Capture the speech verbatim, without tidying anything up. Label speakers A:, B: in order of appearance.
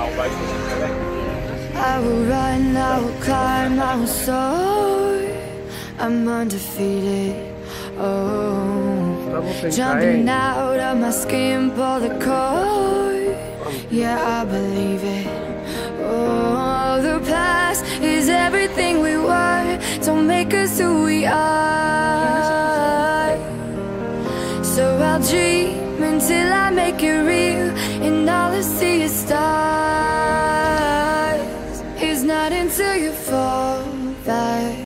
A: I will run, I will climb, I will soar. I'm undefeated. Oh, jumping out of my skin, pull the cord. Yeah, I believe it. Oh, the past is everything we were. Don't make us who we are. So I'll dream until I make it real, and all I see is stars. It's not until you fall back.